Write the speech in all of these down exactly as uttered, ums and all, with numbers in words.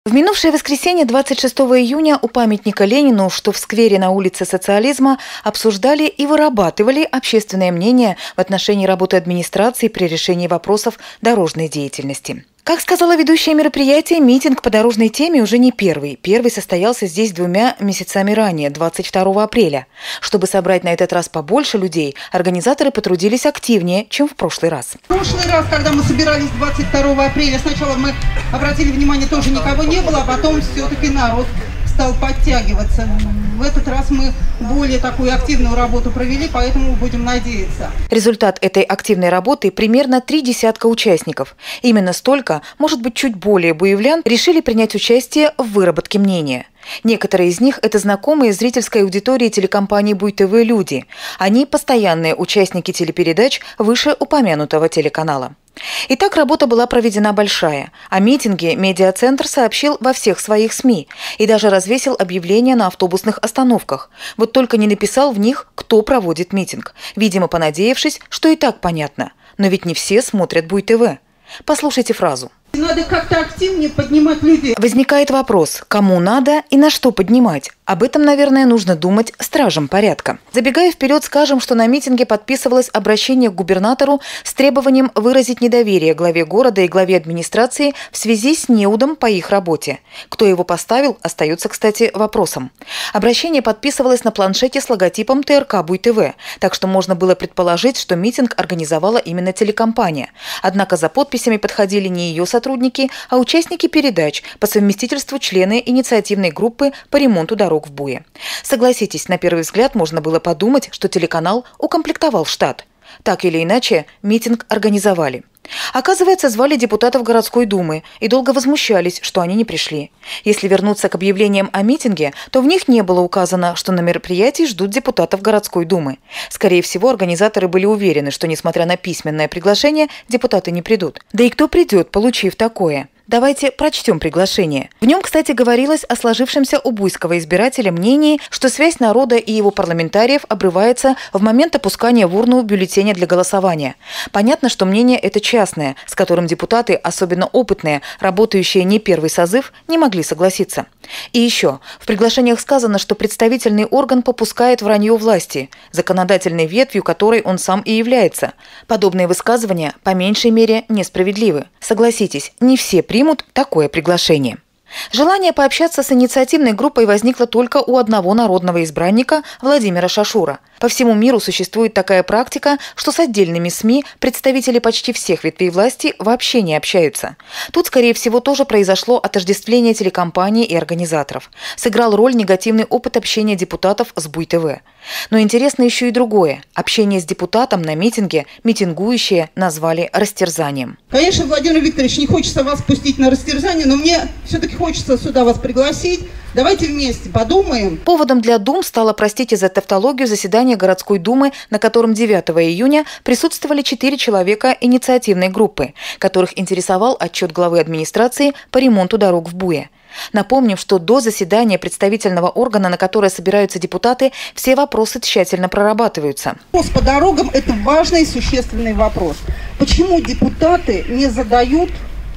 В минувшее воскресенье, двадцать шестого июня, у памятника Ленину, что в сквере на улице Социализма, обсуждали и вырабатывали общественное мнение в отношении работы администрации при решении вопросов дорожной деятельности. Как сказала ведущая мероприятия, митинг по дорожной теме уже не первый. Первый состоялся здесь двумя месяцами ранее, двадцать второго апреля. Чтобы собрать на этот раз побольше людей, организаторы потрудились активнее, чем в прошлый раз. В прошлый раз, когда мы собирались двадцать второго апреля, сначала мы обратили внимание, тоже никого не было, а потом все-таки народ стал подтягиваться. В этот раз мы более такую активную работу провели, поэтому будем надеяться. Результат этой активной работы – примерно три десятка участников. Именно столько, может быть, чуть более буевлян, решили принять участие в выработке мнения. Некоторые из них – это знакомые зрительской аудитории телекомпании БуйТВ люди. Они – постоянные участники телепередач вышеупомянутого телеканала. Итак, работа была проведена большая. О митинге медиацентр сообщил во всех своих СМИ и даже развесил объявления на автобусных остановках. Вот только не написал в них, кто проводит митинг, видимо, понадеявшись, что и так понятно. Но ведь не все смотрят БуйТВ. Послушайте фразу. Надо как-то активнее поднимать людей. Возникает вопрос, кому надо и на что поднимать. Об этом, наверное, нужно думать стражам порядка. Забегая вперед, скажем, что на митинге подписывалось обращение к губернатору с требованием выразить недоверие главе города и главе администрации в связи с неудом по их работе. Кто его поставил, остается, кстати, вопросом. Обращение подписывалось на планшете с логотипом ТРК БуйТВ, так что можно было предположить, что митинг организовала именно телекомпания. Однако за подписями подходили не ее сотрудники, сотрудники, а участники передач, по совместительству члены инициативной группы по ремонту дорог в Буе. Согласитесь, на первый взгляд можно было подумать, что телеканал укомплектовал штат. Так или иначе, митинг организовали. Оказывается, звали депутатов городской думы и долго возмущались, что они не пришли. Если вернуться к объявлениям о митинге, то в них не было указано, что на мероприятии ждут депутатов городской думы. Скорее всего, организаторы были уверены, что, несмотря на письменное приглашение, депутаты не придут. Да и кто придет, получив такое? Давайте прочтем приглашение. В нем, кстати, говорилось о сложившемся у буйского избирателя мнении, что связь народа и его парламентариев обрывается в момент опускания в урну бюллетеня для голосования. Понятно, что мнение это частное, с которым депутаты, особенно опытные, работающие не первый созыв, не могли согласиться. И еще, в приглашениях сказано, что представительный орган попускает вранье власти, законодательной ветвью которой он сам и является. Подобные высказывания, по меньшей мере, несправедливы. Согласитесь, не все примут такое приглашение. Желание пообщаться с инициативной группой возникло только у одного народного избранника Владимира Шашура. По всему миру существует такая практика, что с отдельными СМИ представители почти всех ветвей власти вообще не общаются. Тут, скорее всего, тоже произошло отождествление телекомпаний и организаторов. Сыграл роль негативный опыт общения депутатов с БуйТВ. Но интересно еще и другое. Общение с депутатом на митинге митингующие назвали растерзанием. Конечно, Владимир Викторович, не хочется вас пустить на растерзание, но мне все-таки хочется сюда вас пригласить. Давайте вместе подумаем. Поводом для дум стало, простите за тавтологию, заседание городской думы, на котором девятого июня присутствовали четыре человека инициативной группы, которых интересовал отчет главы администрации по ремонту дорог в Буе. Напомним, что до заседания представительного органа, на которое собираются депутаты, все вопросы тщательно прорабатываются. Вопрос по дорогам – это важный и существенный вопрос. Почему депутаты не задают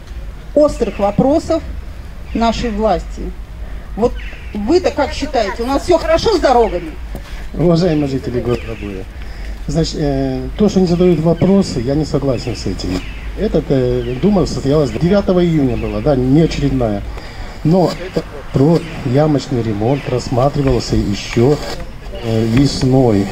острых вопросов нашей власти? Вот вы-то как считаете, у нас все хорошо с дорогами? Уважаемые жители города Буя, значит, э, то, что не задают вопросы, я не согласен с этим. Эта э, дума состоялась девятого июня была, да, не очередная. Но про ямочный ремонт рассматривался еще э, весной,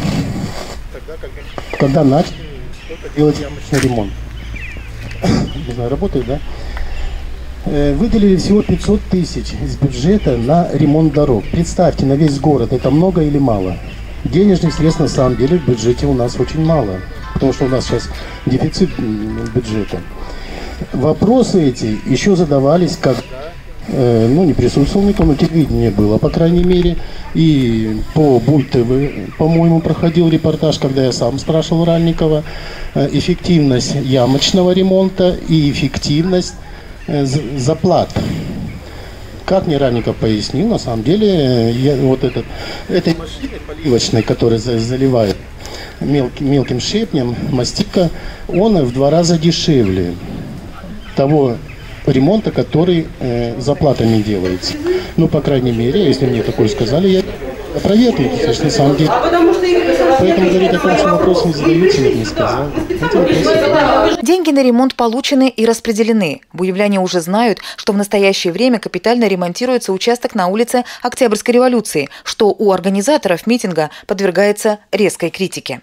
когда начали делать ямочный ремонт. Не знаю, работает, да? Э, выделили всего пятьсот тысяч из бюджета на ремонт дорог. Представьте, на весь город это много или мало? Денежных средств на самом деле в бюджете у нас очень мало, потому что у нас сейчас дефицит бюджета. Вопросы эти еще задавались, когда ну, не присутствовал никто, но телевидение было, по крайней мере. И по БуйТВ, по-моему, проходил репортаж, когда я сам спрашивал Ральникова, эффективность ямочного ремонта и эффективность заплат. Как мне Ральников пояснил, на самом деле, я, вот этот, этой машиной поливочной, которая заливает мелким, мелким щебнем, мастика, он в два раза дешевле того ремонта, который э, за платами делается. Ну, по крайней мере, если мне такое сказали, я опровергну, потому что на самом деле. Поэтому говорить о том, что вопрос не задаются, я не сказал. Деньги на ремонт получены и распределены. Буевляне уже знают, что в настоящее время капитально ремонтируется участок на улице Октябрьской революции, что у организаторов митинга подвергается резкой критике.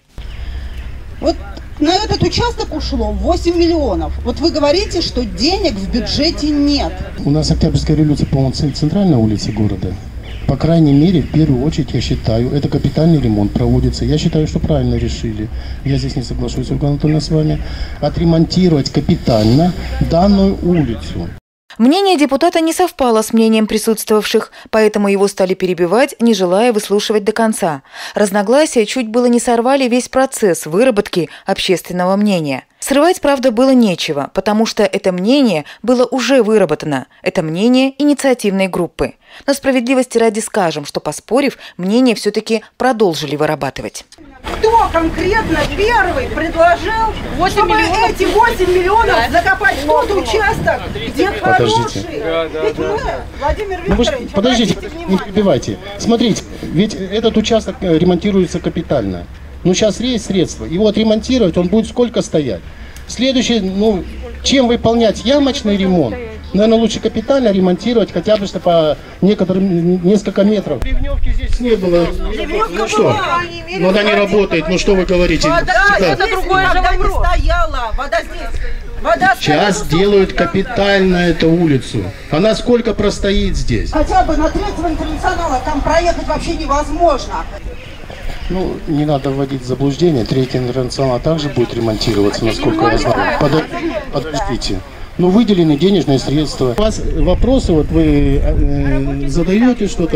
Вот на этот участок ушло восемь миллионов. Вот вы говорите, что денег в бюджете нет. У нас Октябрьская революция, по-моему, центральная улица города. По крайней мере, в первую очередь, я считаю, это капитальный ремонт проводится. Я считаю, что правильно решили. Я здесь не соглашусь, Ольга Анатольевна, с вами. Отремонтировать капитально данную улицу. Мнение депутата не совпало с мнением присутствовавших, поэтому его стали перебивать, не желая выслушивать до конца. Разногласия чуть было не сорвали весь процесс выработки общественного мнения. Срывать, правда, было нечего, потому что это мнение было уже выработано. Это мнение инициативной группы. Но справедливости ради скажем, что, поспорив, мнение все-таки продолжили вырабатывать. Кто конкретно первый предложил, чтобы эти восемь миллионов закопать в тот участок, где Подождите. хороший? Ведь мы, Владимир Ну, вы ж- Викторович, подождите, обратите не внимание. перебивайте. Смотрите, ведь этот участок э, ремонтируется капитально. Ну, сейчас есть средства. Его отремонтировать, он будет сколько стоять? Следующее, ну, чем выполнять ямочный ремонт? Наверное, лучше капитально ремонтировать, хотя бы что по некоторым, несколько метров. Ливневки здесь не было. Ну что? Ну, она не работает, ну что вы говорите? Вода, это другое же вопрос. Стояла, вода здесь. Вода Сейчас делают капитально эту улицу. Она сколько простоит здесь? Хотя бы на третьего интернационала там проехать вообще невозможно. Ну, не надо вводить в заблуждение. Третий интернационал также будет ремонтироваться, насколько я знаю. Подо- Подождите. Ну, выделены денежные средства. У вас вопросы, вот вы э, задаете что-то,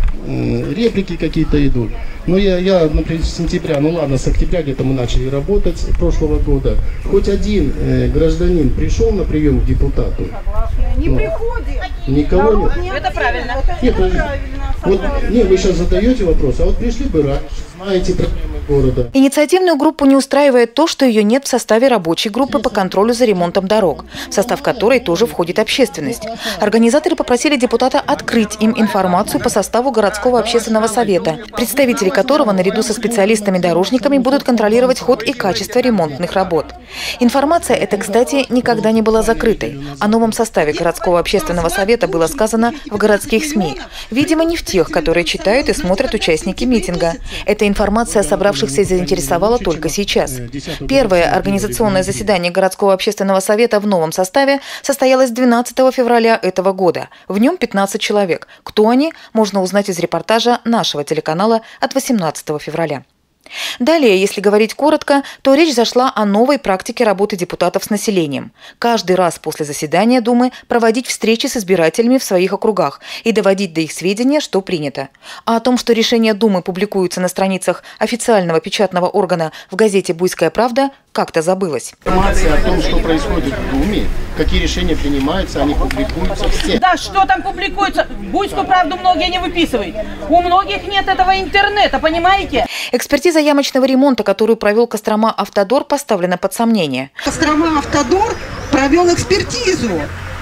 э, реплики какие-то идут. Но я, я, например, с сентября, ну ладно, с октября где-то мы начали работать прошлого года. Хоть один э, гражданин пришел на прием к депутату? Не Ну, приходит. Никого нет? Это правильно. Нет, подождите. Вот, не, вы сейчас задаете вопрос, а вот пришли бы раньше, знаете проблемы города. Инициативную группу не устраивает то, что ее нет в составе рабочей группы по контролю за ремонтом дорог, в состав которой тоже входит общественность. Организаторы попросили депутата открыть им информацию по составу городского общественного совета, представители которого наряду со специалистами-дорожниками будут контролировать ход и качество ремонтных работ. Информация эта, кстати, никогда не была закрытой. О новом составе городского общественного совета было сказано в городских СМИ. Видимо, не в тех, которые читают и смотрят участники митинга. Эта информация собравшихся заинтересовала только сейчас. Первое организационное заседание городского общественного совета в новом составе состоялось двенадцатого февраля этого года. В нем пятнадцать человек. Кто они, можно узнать из репортажа нашего телеканала от восемнадцатого февраля. Далее, если говорить коротко, то речь зашла о новой практике работы депутатов с населением. Каждый раз после заседания Думы проводить встречи с избирателями в своих округах и доводить до их сведения, что принято. А о том, что решения Думы публикуются на страницах официального печатного органа в газете «Буйская правда», как-то забылось. Информация о том, что происходит в Думе, какие решения принимаются, они публикуются все. Да, что там публикуется? Буйскую правду многие не выписывают. У многих нет этого интернета, понимаете? Экспертиза ямочного ремонта, которую провел Кострома Автодор, поставлена под сомнение. Кострома Автодор провел экспертизу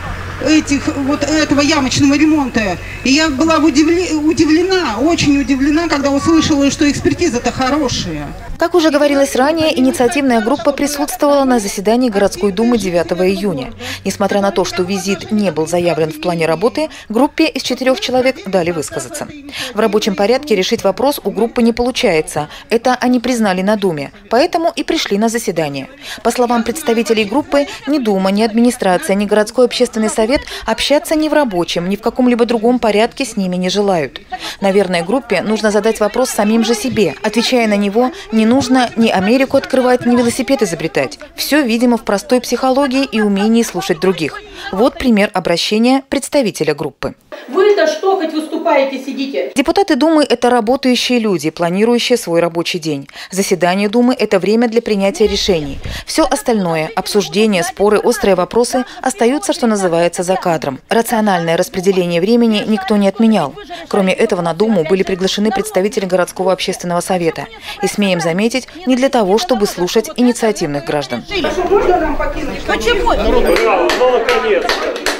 этих, вот этого ямочного ремонта. И я была удивле, удивлена, очень удивлена, когда услышала, что экспертиза-то хорошая. Как уже говорилось ранее, инициативная группа присутствовала на заседании городской думы девятого июня. Несмотря на то, что визит не был заявлен в плане работы, группе из четырех человек дали высказаться. В рабочем порядке решить вопрос у группы не получается. Это они признали на Думе, поэтому и пришли на заседание. По словам представителей группы, ни Дума, ни администрация, ни городской общественный совет общаться ни в рабочем, ни в каком-либо другом порядке с ними не желают. Наверное, группе нужно задать вопрос самим же себе. Отвечая на него, не нужно ни Америку открывать, ни велосипед изобретать. Все, видимо, в простой психологии и умении слушать других. Вот пример обращения представителя группы. Вы-то что хоть выступаете, сидите? Депутаты Думы – это работающие люди, планирующие свой рабочий день. Заседание Думы – это время для принятия решений. Все остальное – обсуждения, споры, острые вопросы – остаются, что называется, за кадром. Рациональное распределение времени никто не отменял. Кроме этого, на Думу были приглашены представители городского общественного совета. И, смеем заметить, не для того, чтобы слушать инициативных граждан. Почему? Ну, наконец-то.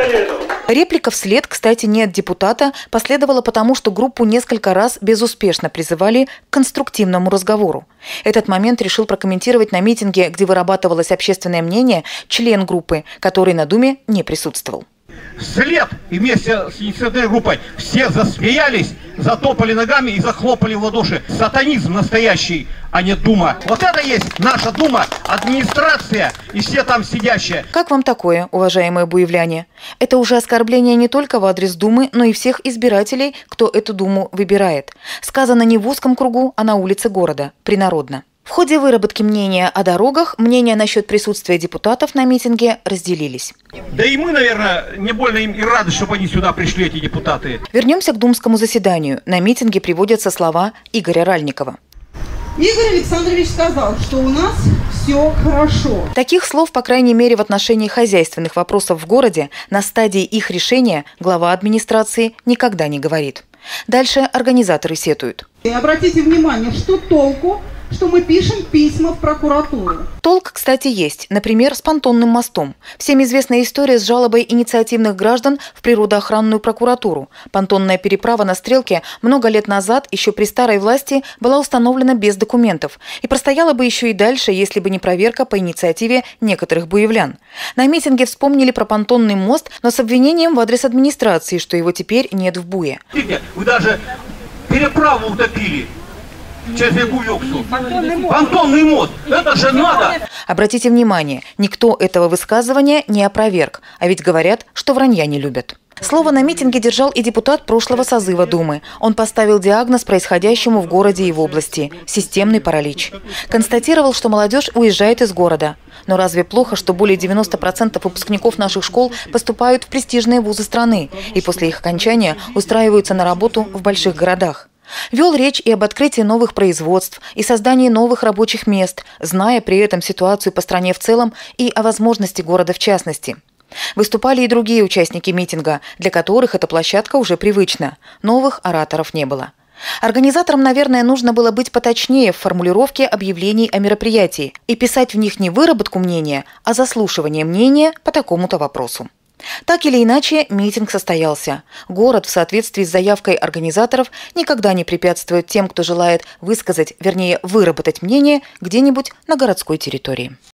делали этого. Реплика вслед, кстати, не от депутата, последовала потому, что группу несколько раз безуспешно призывали к конструктивному разговору. Этот момент решил прокомментировать на митинге, где вырабатывалось общественное мнение, член группы, который на Думе не присутствовал. Вслед и вместе с инициативной группой все засмеялись, затопали ногами и захлопали в ладоши. Сатанизм настоящий, а не Дума. Вот это есть наша Дума, администрация и все там сидящие. Как вам такое, уважаемые буевляне? Это уже оскорбление не только в адрес Думы, но и всех избирателей, кто эту Думу выбирает. Сказано не в узком кругу, а на улице города, принародно. В ходе выработки мнения о дорогах мнения насчет присутствия депутатов на митинге разделились. Да и мы, наверное, не больно им и рады, чтобы они сюда пришли, эти депутаты. Вернемся к думскому заседанию. На митинге приводятся слова Игоря Ральникова. Игорь Александрович сказал, что у нас все хорошо. Таких слов, по крайней мере, в отношении хозяйственных вопросов в городе на стадии их решения глава администрации никогда не говорит. Дальше организаторы сетуют. И обратите внимание, что толку, что мы пишем письма в прокуратуру. Толк, кстати, есть. Например, с понтонным мостом. Всем известная история с жалобой инициативных граждан в природоохранную прокуратуру. Понтонная переправа на Стрелке много лет назад, еще при старой власти, была установлена без документов. И простояла бы еще и дальше, если бы не проверка по инициативе некоторых буевлян. На митинге вспомнили про понтонный мост, но с обвинением в адрес администрации, что его теперь нет в Буе. Вы даже переправу утопили. Через реку Ёксу. Понтонный мост. Понтонный мост. Это же надо. Обратите внимание, никто этого высказывания не опроверг, а ведь говорят, что вранья не любят. Слово на митинге держал и депутат прошлого созыва Думы. Он поставил диагноз происходящему в городе и в области – системный паралич. Констатировал, что молодежь уезжает из города. Но разве плохо, что более девяноста процентов выпускников наших школ поступают в престижные вузы страны и после их окончания устраиваются на работу в больших городах? Вел речь и об открытии новых производств, и создании новых рабочих мест, зная при этом ситуацию по стране в целом и о возможности города в частности. Выступали и другие участники митинга, для которых эта площадка уже привычна. Новых ораторов не было. Организаторам, наверное, нужно было быть поточнее в формулировке объявлений о мероприятии и писать в них не выработку мнения, а заслушивание мнения по такому-то вопросу. Так или иначе, митинг состоялся. Город в соответствии с заявкой организаторов никогда не препятствует тем, кто желает высказать, вернее, выработать мнение где-нибудь на городской территории.